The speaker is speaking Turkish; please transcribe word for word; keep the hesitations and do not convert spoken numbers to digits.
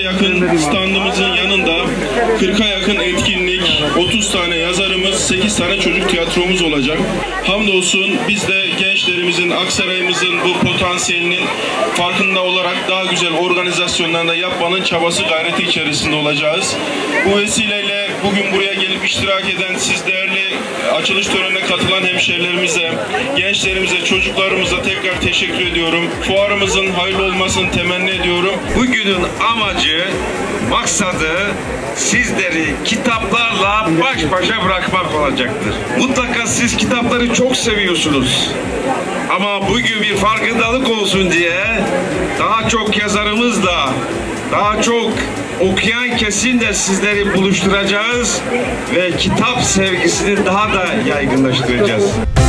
yakın standımızın yanında kırka yakın etkinlik, otuz tane yazarımız, sekiz tane çocuk tiyatromuz olacak. Hamdolsun biz de gençlerimizin, Aksaray'ımızın bu potansiyelinin farkında olarak daha güzel organizasyonlarında yapmanın çabası, gayreti içerisinde olacağız. Bu vesileyle bugün buraya gelip iştirak eden siz değerli açılış törenine katılan hemşehrilerimize, gençlerimize, çocuklarımıza tekrar teşekkür ediyorum. Fuarımızın hayırlı olmasını temenni ediyorum. Bugünün amacı, maksadı sizleri kitaplarla baş başa bırakmak olacaktır. Mutlaka siz kitapları çok seviyorsunuz. Ama bugün bir farkındalık olsun diye daha çok yazarımızla, daha çok okuyan kesimle sizleri buluşturacağız ve kitap sevgisini daha da yaygınlaştıracağız.